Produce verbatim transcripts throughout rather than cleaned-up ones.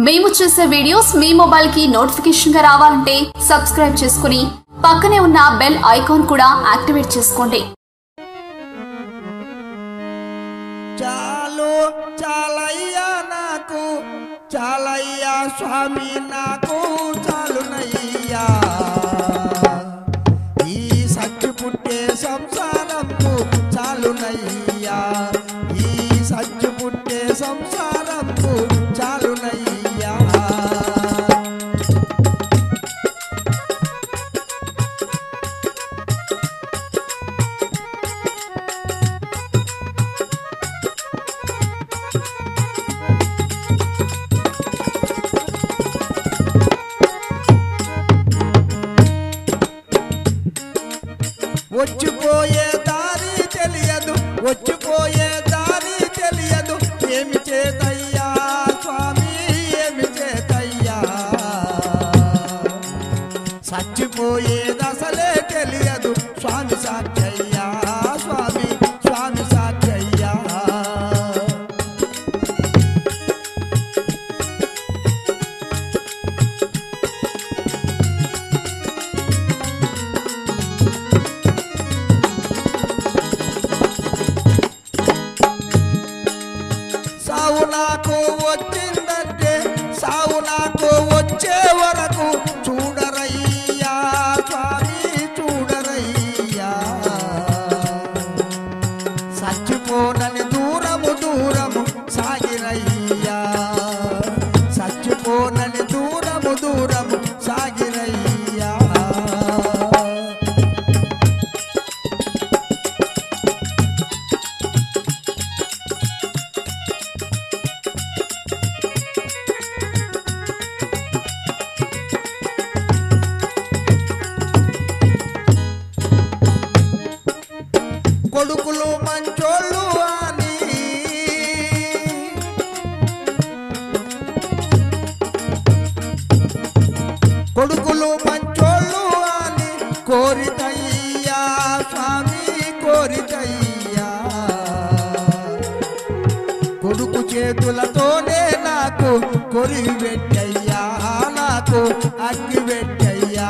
మేము చేసే వీడియోస్ మీ మొబైల్ కి నోటిఫికేషన్ గా రావాలంటే సబ్స్క్రైబ్ చేసుకుని పక్కనే ఉన్న బెల్ ఐకాన్ కూడా యాక్టివేట్ చేసుకోండి. చాలు చాలయ్యా నాకు చాలయ్యా స్వామి నాకు చాలునయ్యా ఈ సచ్చి పుట్టే సంసారము చాలునయ్యా ఈ సచ్చి పుట్టే సంసారము చాలునయ్యా వచ్చిపోయే దారి తెలియదు వచ్చిపోయే దారి తెలియదు ఏమి చేతయ్యా స్వామి ఏమి చేతయ్యా చచ్చిపోయేదసలే తెలియదు స్వామి సాక్షయ్యా స్వామి స్వామి సాక్షయ్యా సావు నాకు వచ్చిందంటే సావు నాకు వచ్చే వరకు చూడరయ్యా స్వామి చూడరయ్యా చచ్చిపోనని దూరము దూరము సాగిరయ్యా చచ్చిపోనని దూరము దూరము సాగిరయ్యా కొడుకులు మంచోళ్ళు అని కొడుకులు మంచోళ్ళు అని కోరితయ్యా స్వామి కోరితయ్యా కొడుకు చేతులతోనే నాకు కొరివి పెట్టయ్యా నాకు అగ్గి పెట్టయ్యా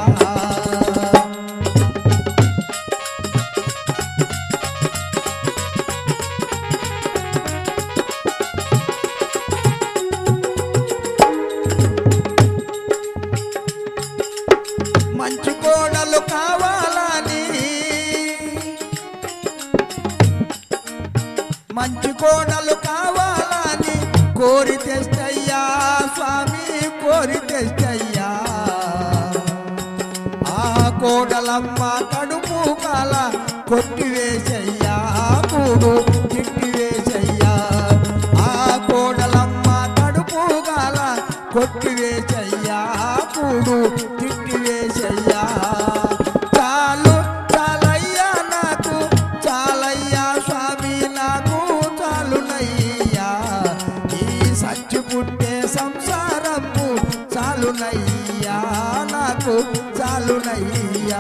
మంచి కోడలు కావాలని మంచి కోడలు కావాలని కోరి తెస్తయ్యా స్వామి కోరి తెస్తయ్యా ఆ కోడలమ్మ కడుపు కాల కొట్టివేసయ్యా కూడు తిట్టివేసయ్యా ఆ కోడలమ్మ కడుపు కాల కొట్టివేసయ్యా కూడు తిట్టివేసయ్యా చాలు చాలయ్యా నాకు చాలయ్యా స్వామి నాకు చాలునయ్యా ఈ సచ్చి పుట్టే సంసారము చాలునయ్యా నాకు చాలునయ్యా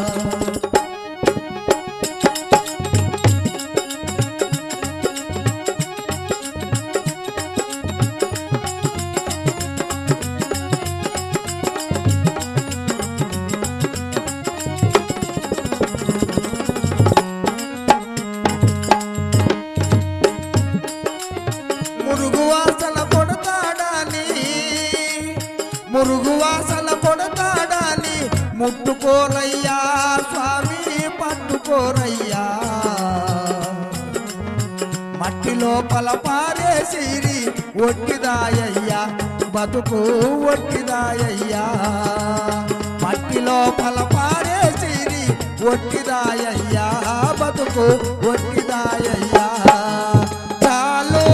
మురుగు వాసన కొడతాడని మురుగు వాసన కొడతాడని ముట్టుకోరయ్యా స్వామి పట్టుకోరయ్యా మట్టి లోపల పారేసిరి ఒట్టిదాయ్యా బతుకు ఒట్టిదాయ్యా మట్టి లోపల పారేసిరి ఒట్టిదాయ్యా బతుకు ఒట్టిదాయ్యా చాలు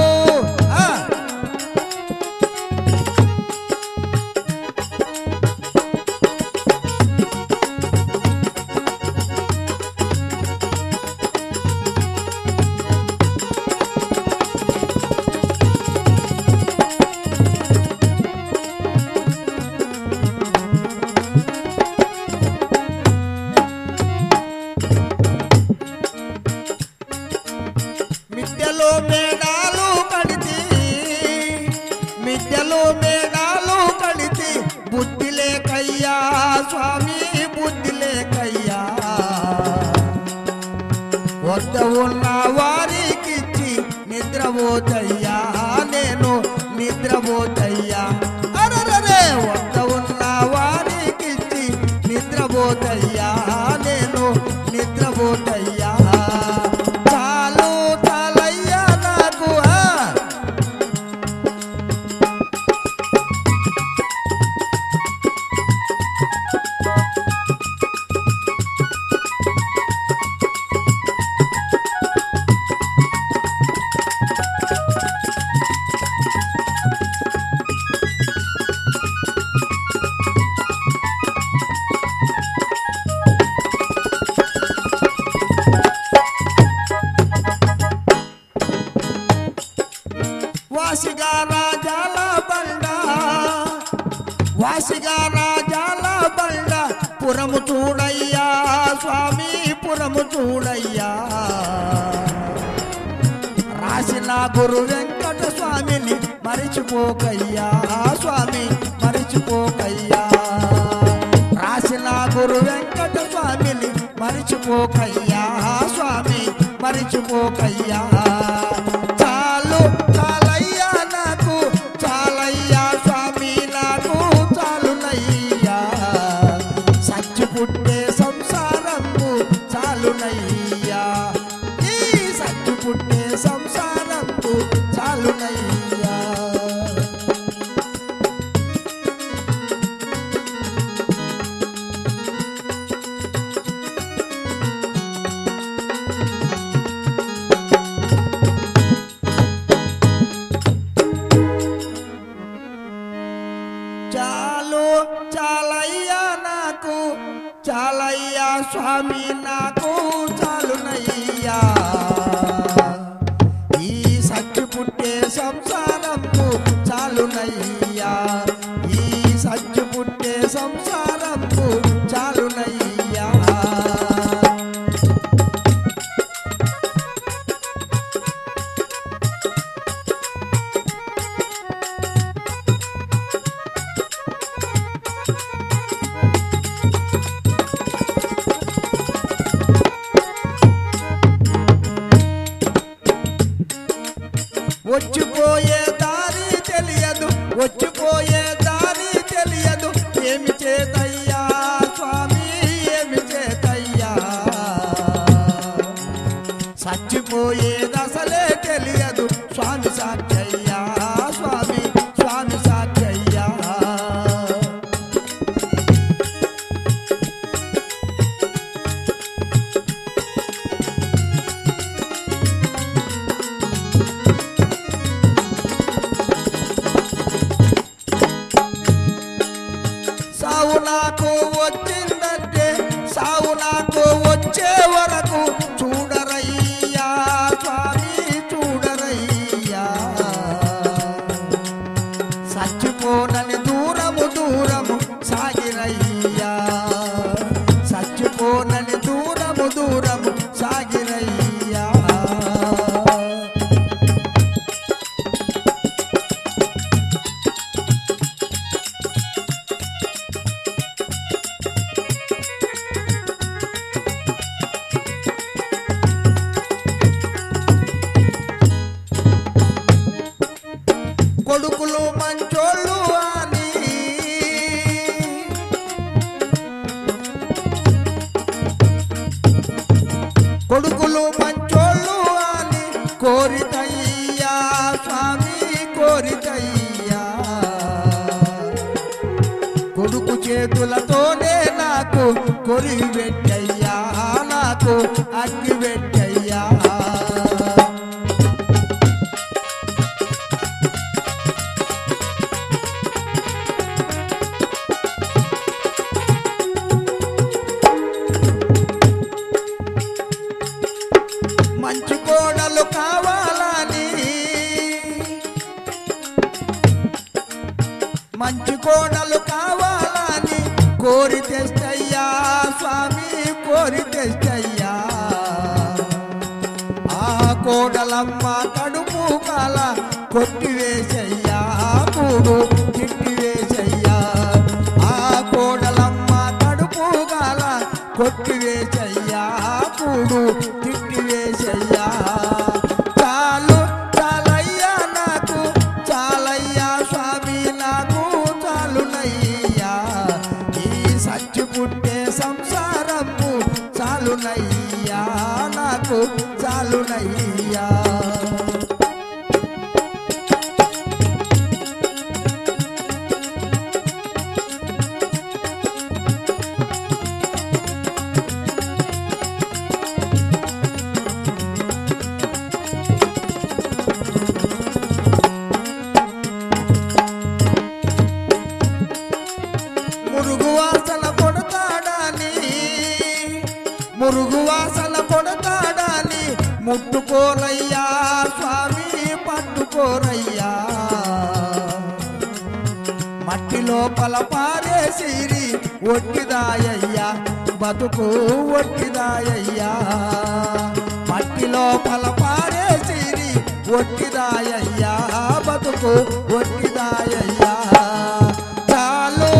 నిద్రపోతయ్యా నేను నిద్రపోతయ్యా చాలు చాలయ్యా నాకు వాసిగా రాజాల బండ వాసిగా రాజాల బండ పురము చూడయ్యా స్వామి పురము చూడయ్యా రాసిన గురు వెంకట స్వామిని మరిచిపోకయ్యా స్వామి మరిచిపోకయ్యా రాసిన గురు వెంకట స్వామిని మరిచిపోకయ్యా స్వామి మరిచిపోకయ్యా చాలు చాలయ్యా నాకు చాలయ్యా స్వామి నాకు చాలునయ్యా సచ్చి పుట్టే సంసారము చాలునయ్యా ఈ సచ్చి పుట్టే సంసారము చాలునయ్యా చాలు చాలయ్యా నాకు చాలయ్యా స్వామి నాకు చాలునయ్యా ఈ సచ్చి పుట్టే సంసారము చాలునయ్యా ఈ సచ్చి పుట్టే సంసారము చాలునయ్యా వచ్చిపోయే దారి తెలియదు వచ్చిపోయే దారి తెలియదు ఏమి చేతయ్యా స్వామి ఏమి చేతయ్యా చచ్చిపోయేదసలే తెలియదు స్వామి సాక్షయ్యా స్వామి స్వామి సాక్షయ్యా సావు నాకు వచ్చిందంటే సావు నాకు వచ్చే వరకు చూడరయ్యా స్వామి చూడరయ్యా చచ్చిపోనని దూరము దూరము సాగిరయ్యా చచ్చిపోనని దూరము దూరము సాగిరయ్యా కొడుకులు మంచోళ్ళు అని కొడుకులు మంచోళ్ళు అని కోరితయ్యా స్వామి కోరితయ్యా కొడుకు చేతులతోనే నాకు కొరివి పెట్టయ్యా నాకు అగ్గి పెట్టయ్యా మంచి కోడలు కావాలని మంచి కోడలు కావాలని కోరి తెస్తయ్యా స్వామి కోరి తెస్తయ్యా ఆ కోడలమ్మ కడుపు కాల కొట్టివేసయ్యా కూడు తిట్టివేసయ్యా ఆ కోడలమ్మ కడుపు కాల కొట్టివేసయ్యా కూడు తిట్టివేసయ్యా చాలు చాలయ్యా నాకు చాలయ్యా స్వామి నాకు చాలునయ్యా ఈ సచ్చి పుట్టే సం సంసారము చాలునయ్యా నాకు చాలునయ్యా మురుగు వాసన కొడతాడని మురుగు వాసన కొడతాడని ముట్టుకోరయ్యా స్వామి పట్టుకోరయ్యా మట్టి లోపల పారేసిరి ఒట్టిదాయ్యా బతుకు ఒట్టిదాయ్యా మట్టి లోపల పారేసిరి ఒట్టిదాయ్యా బతుకు ఒట్టిదాయ్యా చాలు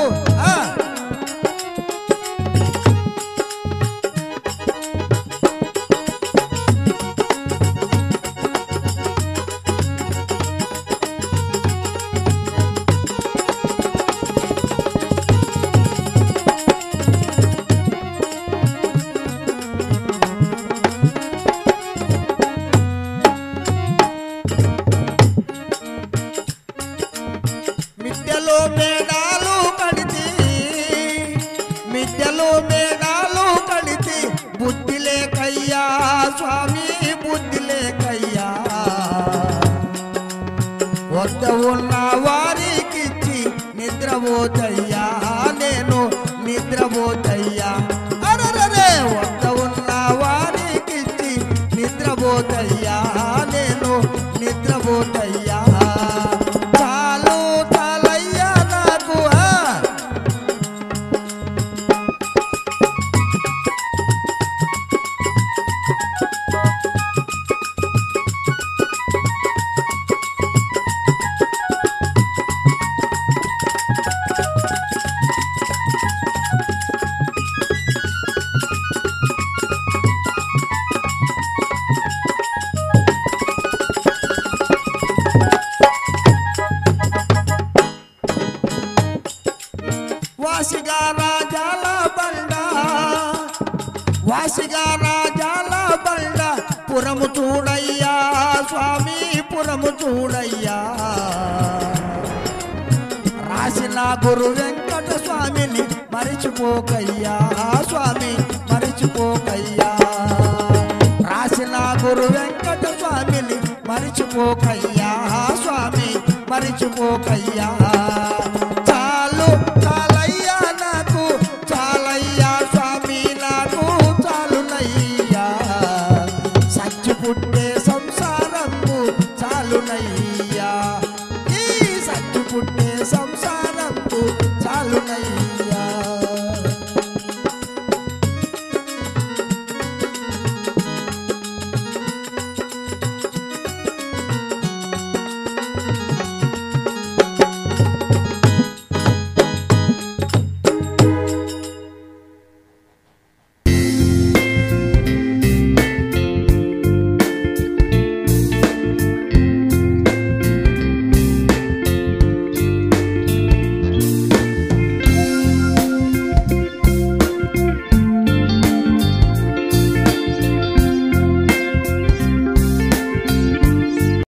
మిద్దెలో మేడాలు కడితి మిద్దెలో మేడాలు కడితి బుద్ధి లేకయ్యా స్వామి బుద్ధి లేకయ్యా వద్ద ఉన్న వారికిచ్చి నిద్రపోతయ్యా నేను నిద్రపోతయ్యా అరరే వద్ద ఉన్న వారికిచ్చి నిద్రపోతయ్యా నేను నిద్రపోతయ్యా చాలు చాలయ్యా నాకు వాసిగా రాజాల బండ వాసిగా రాజాల బండ పురము చూడయ్యా స్వామి పురము చూడయ్యా రాసిన గురు వెంకట స్వామిని మరిచిపోకయ్యా స్వామి మరిచిపోకయ్యా రాసిన గురు వెంకట స్వామిని మరిచిపోకయ్యా స్వామి మరిచిపోకయ్యా